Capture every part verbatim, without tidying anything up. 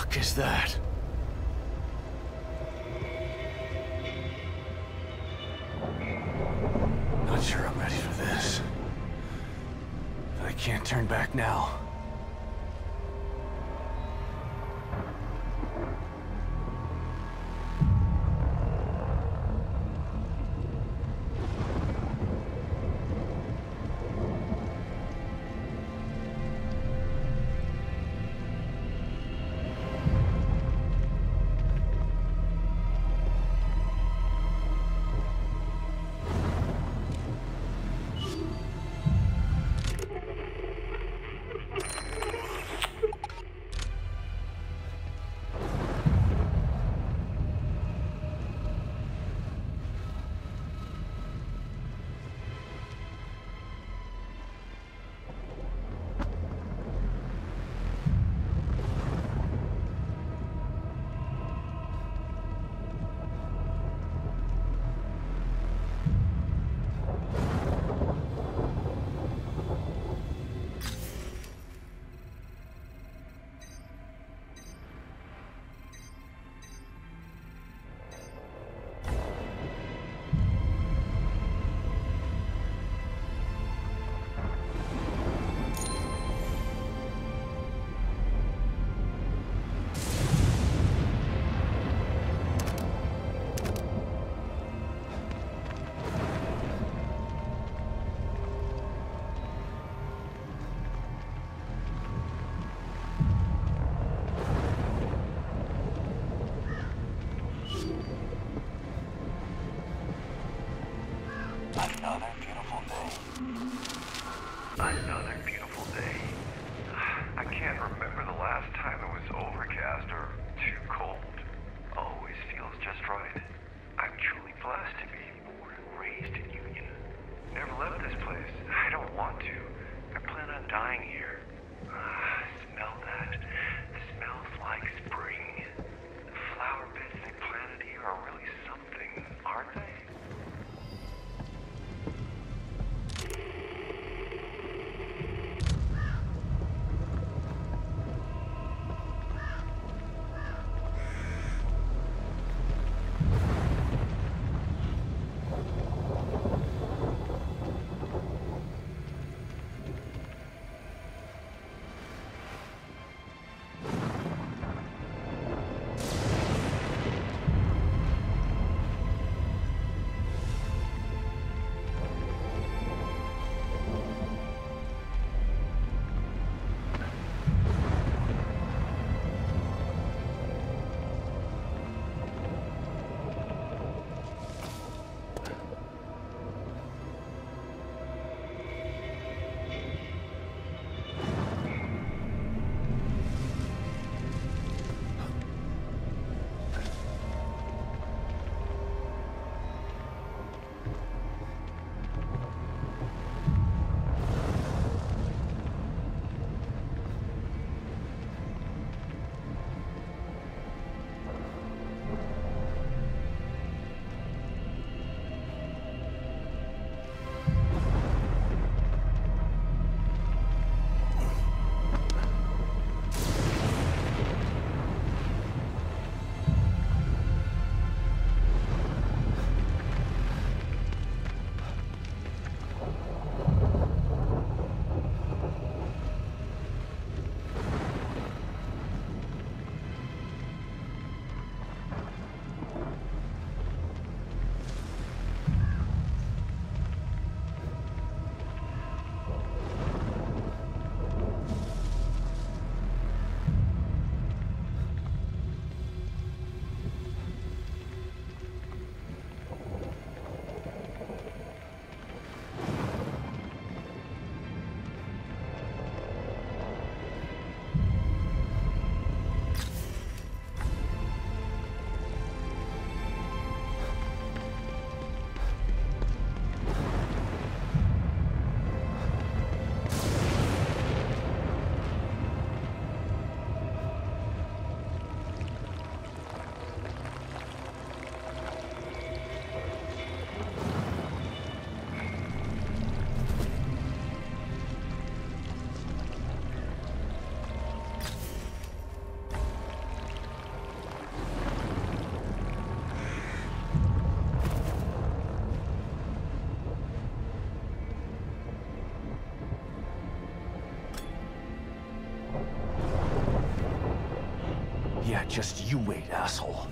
fuck is that? Not sure I'm ready for this. But I can't turn back now. Yeah, just you wait, asshole.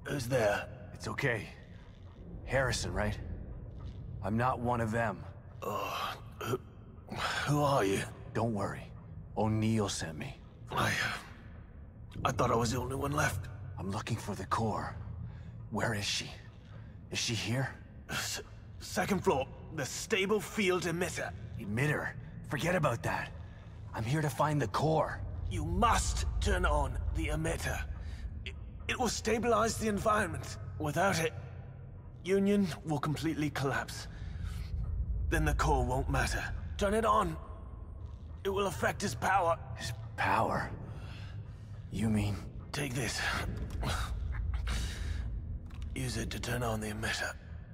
Who's there? It's okay. Harrison, right? I'm not one of them. Oh, who, who are you? Don't worry. O'Neill sent me. I... I thought I was the only one left. I'm looking for the core. Where is she? Is she here? S second floor, the stable field emitter. Emitter? Forget about that. I'm here to find the core. You must turn on the emitter. It, it will stabilize the environment. Without it, Union will completely collapse. Then the core won't matter. Turn it on. It will affect his power. His power? You mean... Take this. Use it to turn on the emitter.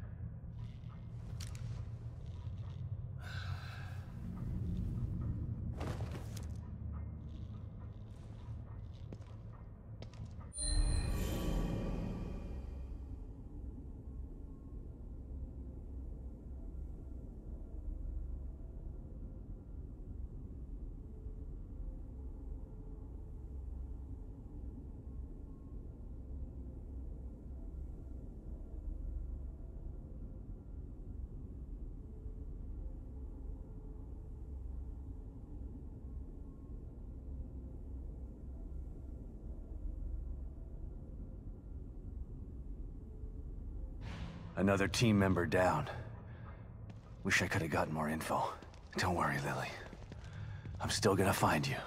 Another team member down. Wish I could have gotten more info. Don't worry, Lily. I'm still gonna find you.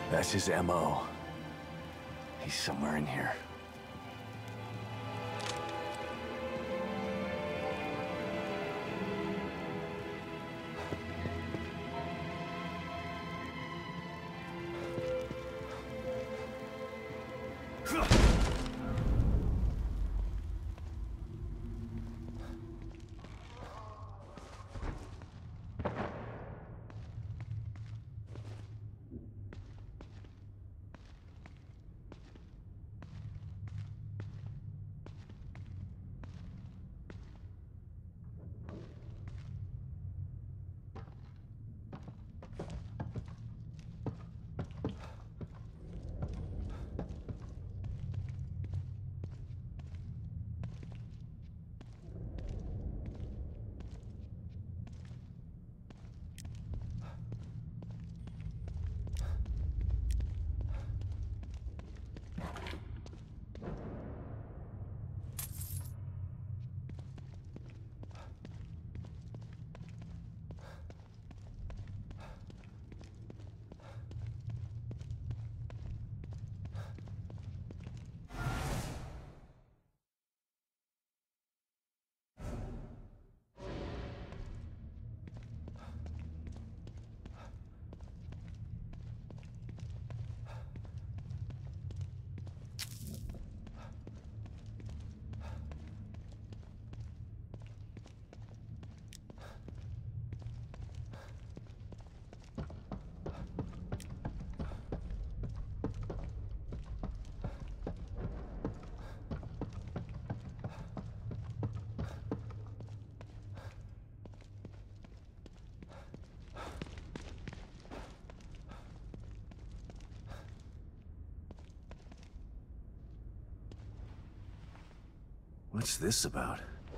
That's his M O. He's somewhere in here. What's this about?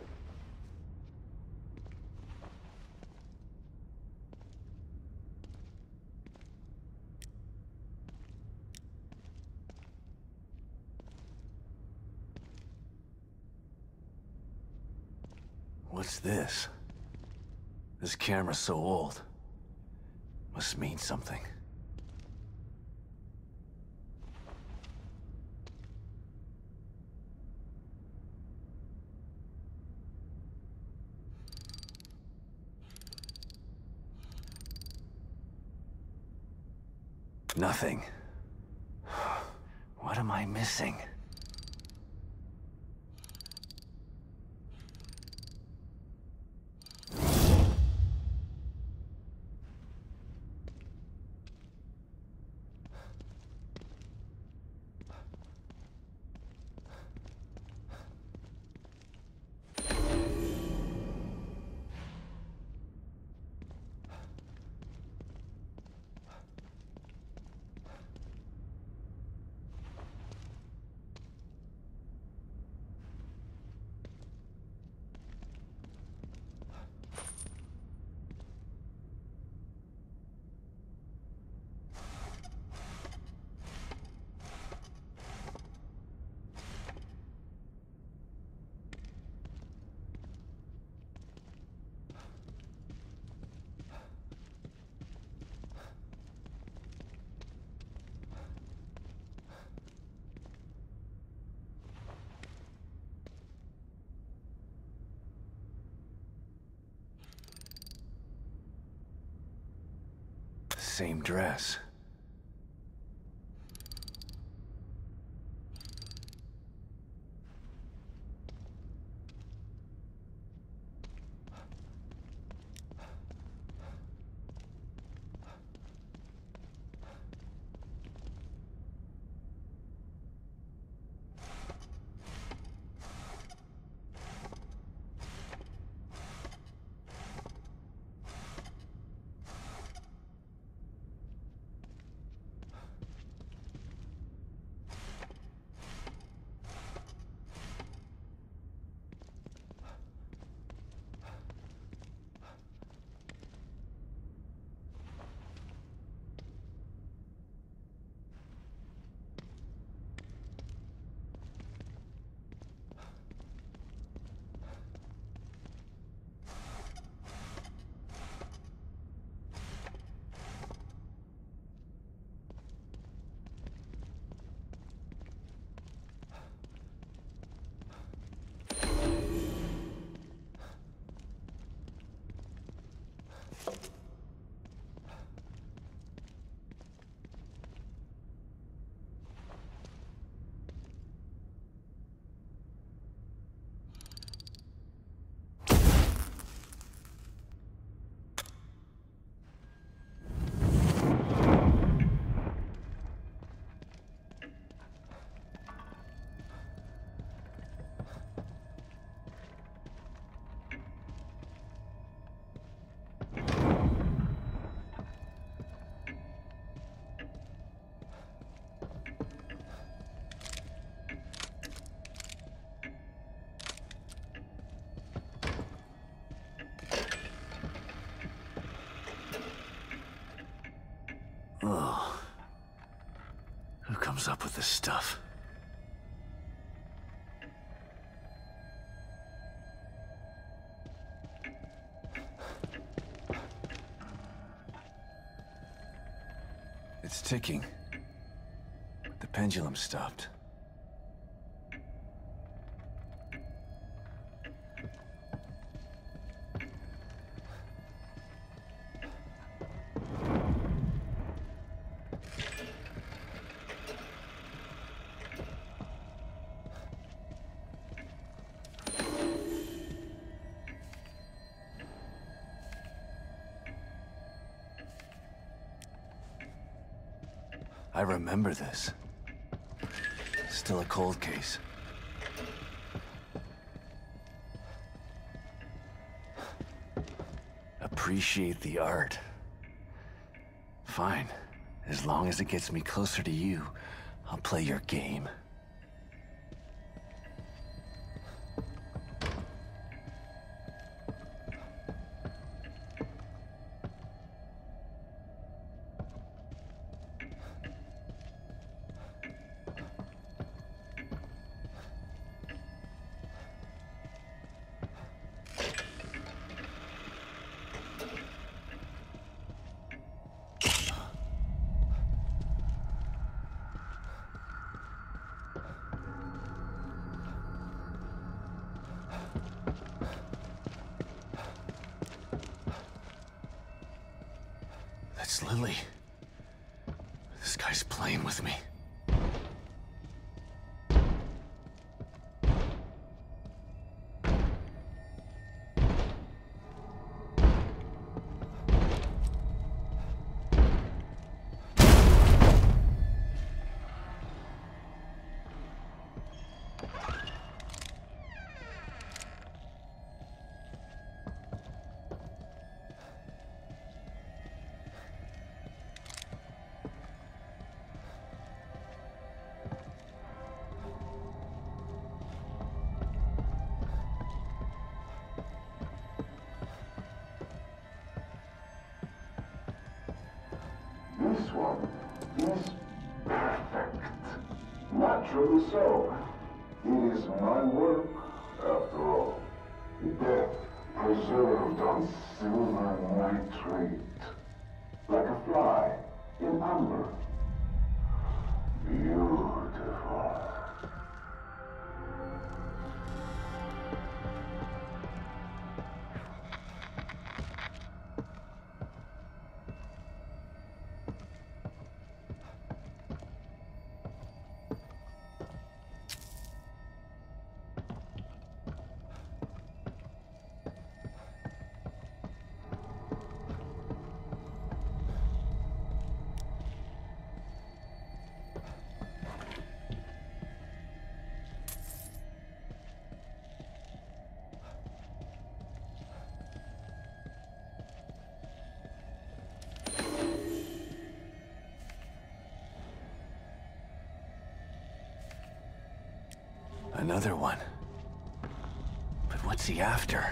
What's this? This camera's so old. Must mean something. Nothing. What am I missing? Same dress. comes up with this stuff? It's ticking. The pendulum stopped. I remember this. Still a cold case. Appreciate the art. Fine. As long as it gets me closer to you, I'll play your game. That's Lily. This guy's playing with me. This one is perfect. Naturally so. It is my work, after all. Death preserved on silver nitrate. Like a fly in amber. Beautiful. Another one. But what's he after?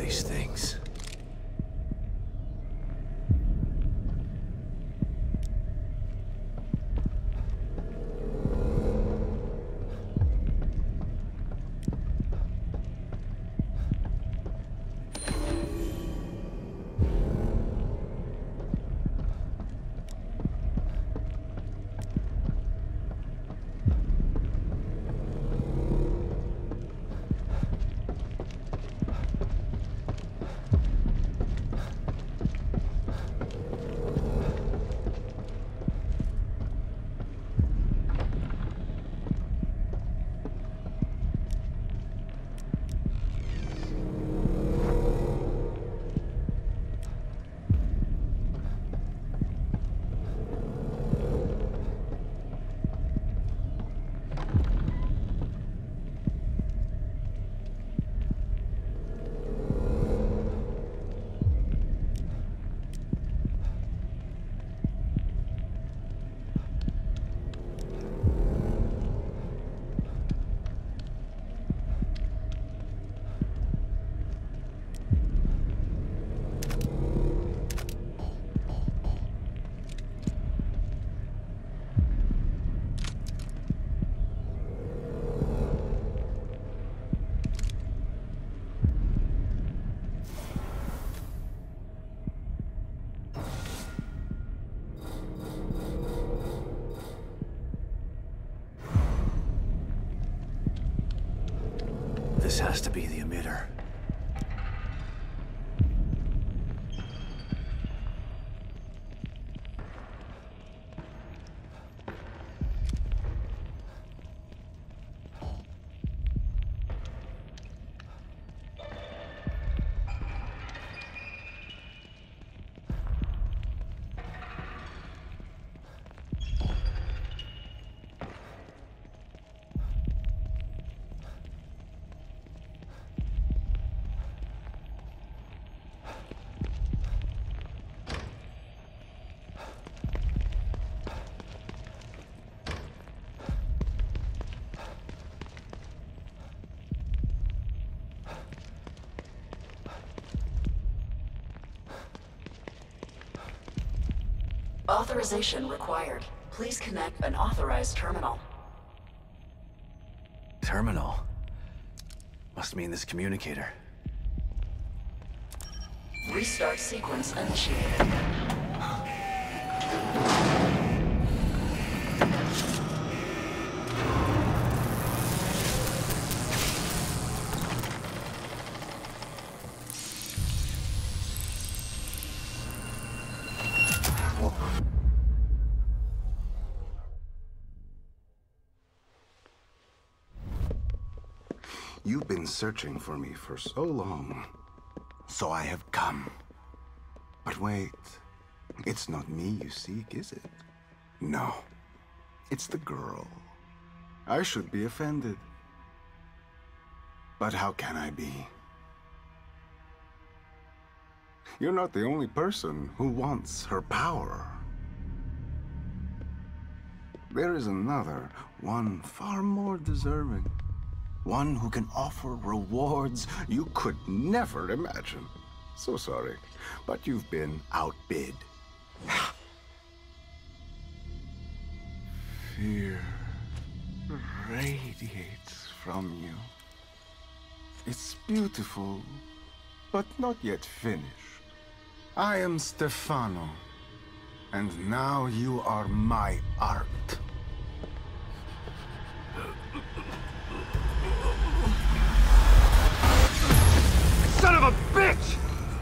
these things. This has to be the emitter. Authorization required. Please connect an authorized terminal. Terminal? Must mean this communicator. Restart sequence initiated. You've been searching for me for so long, so I have come. But wait, it's not me you seek, is it? No, it's the girl. I should be offended. But how can I be? You're not the only person who wants her power. There is another, one far more deserving. One who can offer rewards you could never imagine. So sorry, but you've been outbid. Fear radiates from you. It's beautiful, but not yet finished. I am Stefano, and now you are my art. Son of a bitch!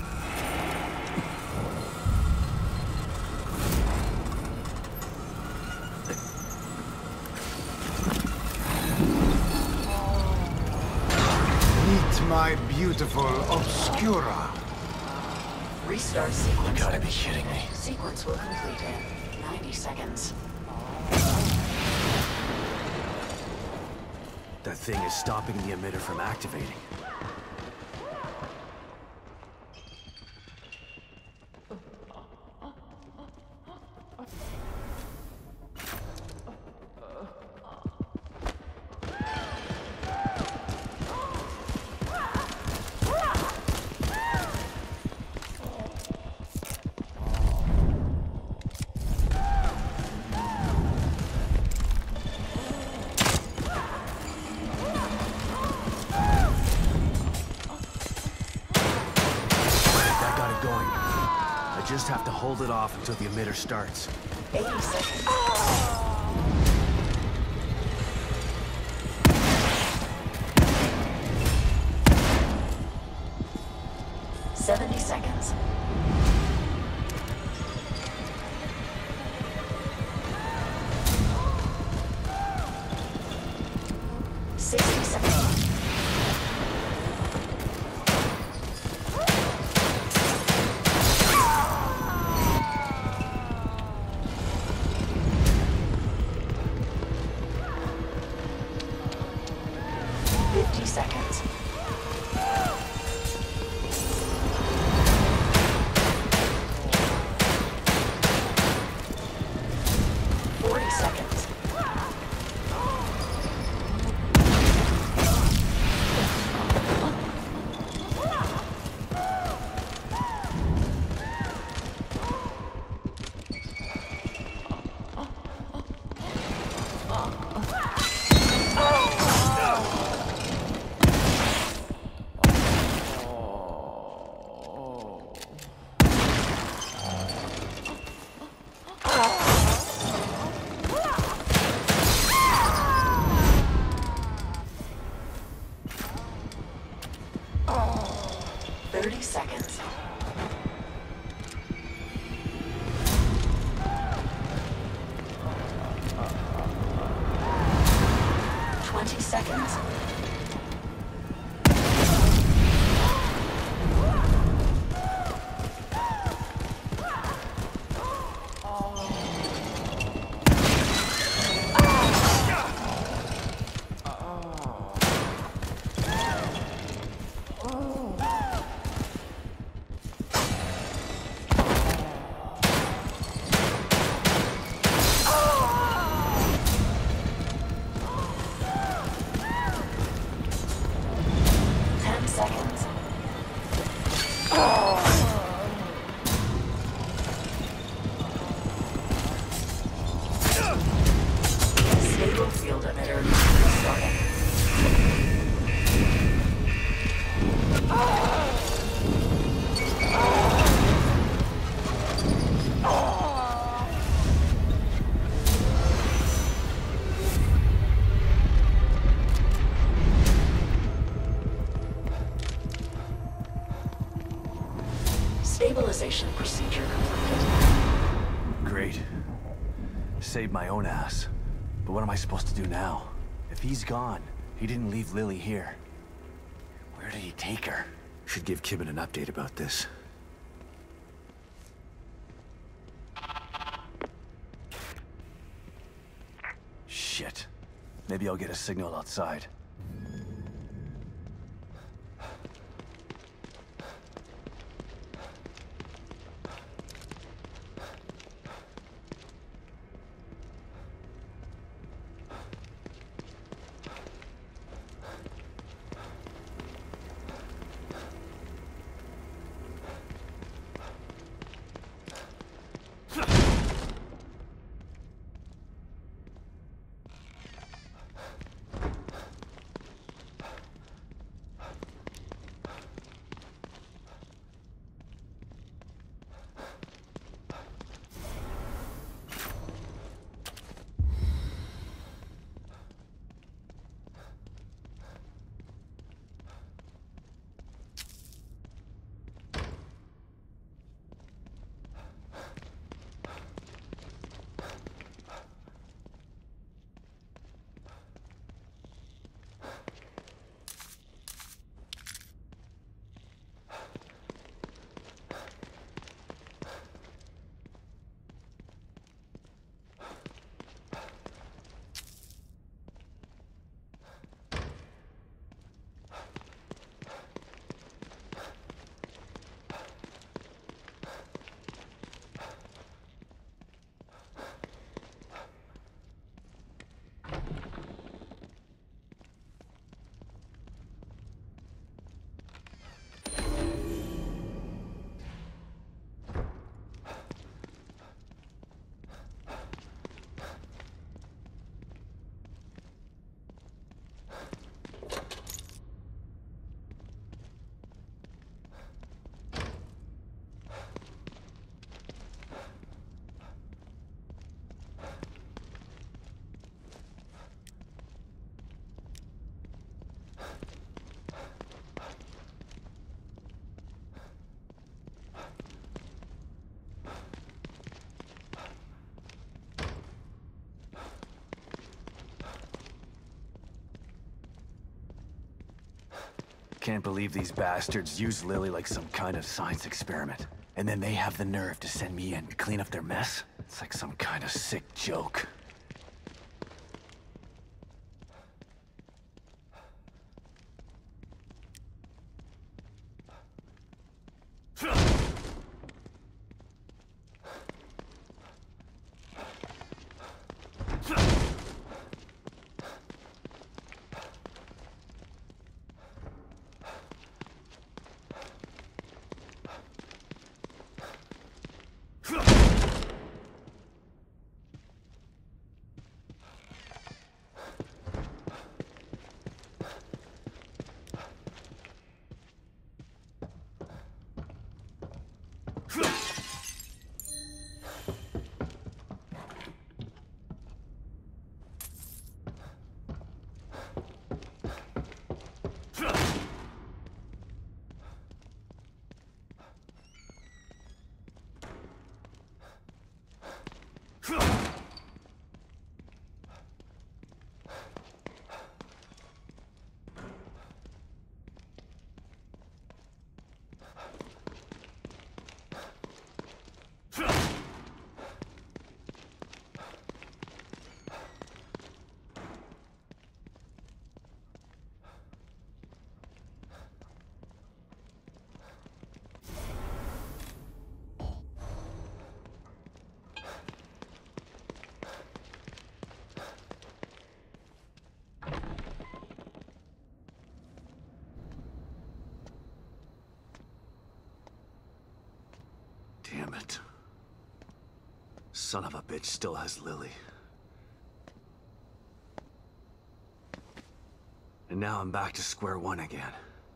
Meet my beautiful Obscura. Restart sequence. You gotta be kidding me. Sequence will complete in ninety seconds. That thing is stopping the emitter from activating. just have to hold it off until the emitter starts. eighty seconds. seventy seconds. sixty seconds. fifty seconds. forty seconds. thirty seconds. twenty seconds. ten seconds. Stable field emitter restarting. Stabilization procedure completed. Great. Saved my own ass. But what am I supposed to do now? If he's gone, he didn't leave Lily here. Where did he take her? Should give Kibben an update about this. Shit. Maybe I'll get a signal outside. can't believe these bastards used Lily like some kind of science experiment. And then they have the nerve to send me in to clean up their mess? It's like some kind of sick joke. Damn it. Son of a bitch still has Lily. And now I'm back to square one again.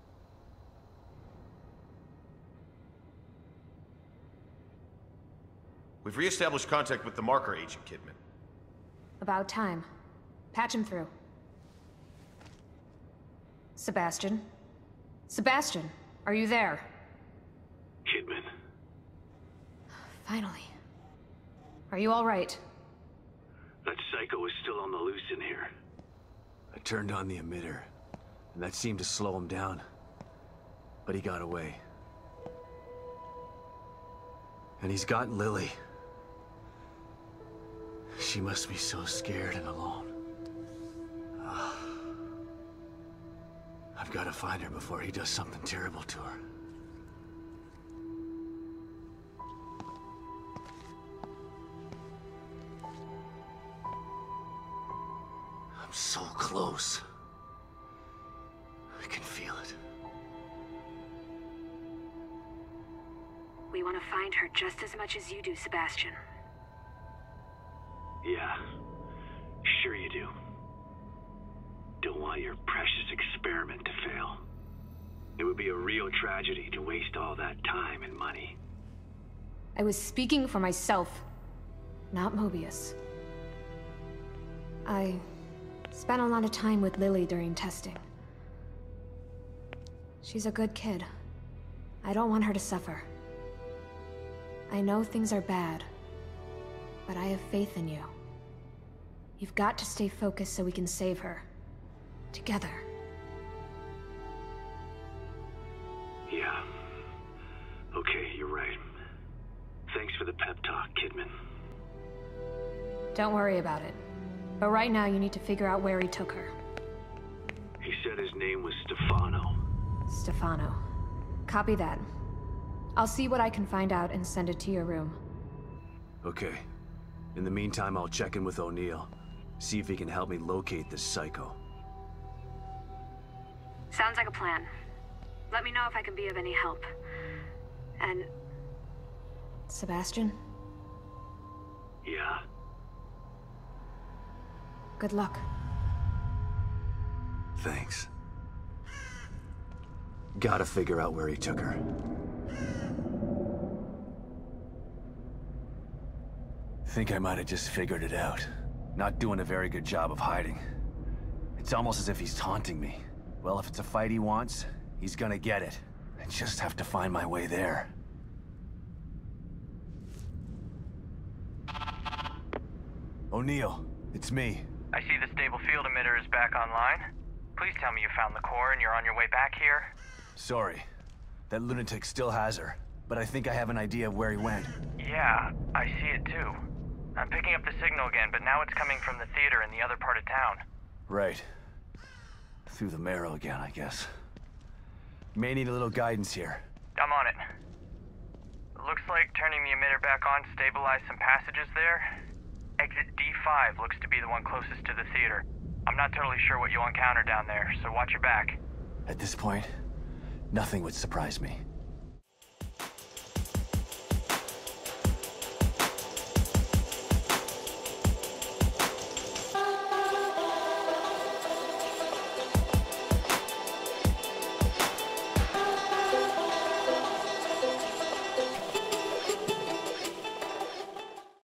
We've re-established contact with the marker, Agent Kidman. About time. Patch him through. Sebastian? Sebastian, are you there? Kidman. Finally. Are you all right? That psycho is still on the loose in here. I turned on the emitter, and that seemed to slow him down. But he got away. And he's got Lily. She must be so scared and alone. Ah. I've got to find her before he does something terrible to her. I'm so close. I can feel it. We want to find her just as much as you do, Sebastian. Yeah, sure you do. Don't want your precious experiment to fail. It would be a real tragedy to waste all that time and money. I was speaking for myself, not Mobius. I spent a lot of time with Lily during testing. She's a good kid. I don't want her to suffer. I know things are bad, but I have faith in you. You've got to stay focused so we can save her. Together. Yeah. Okay, you're right. Thanks for the pep talk, Kidman. Don't worry about it. But right now you need to figure out where he took her. He said his name was Stefano. Stefano. Copy that. I'll see what I can find out and send it to your room. Okay. In the meantime, I'll check in with O'Neill. See if he can help me locate this psycho. Sounds like a plan. Let me know if I can be of any help. And... Sebastian? Yeah. Good luck. Thanks. Gotta figure out where he took her. Think I might have just figured it out. Not doing a very good job of hiding. It's almost as if he's taunting me. Well, if it's a fight he wants, he's gonna get it. I just have to find my way there. O'Neill, it's me. I see the stable field emitter is back online. Please tell me you found the core and you're on your way back here. Sorry. That lunatic still has her, but I think I have an idea of where he went. Yeah, I see it too. I'm picking up the signal again, but now it's coming from the theater in the other part of town. Right. Through the marrow again, I guess. May need a little guidance here. I'm on it. Looks like turning the emitter back on stabilized some passages there. Exit D five looks to be the one closest to the theater. I'm not totally sure what you'll encounter down there, so watch your back. At this point, nothing would surprise me.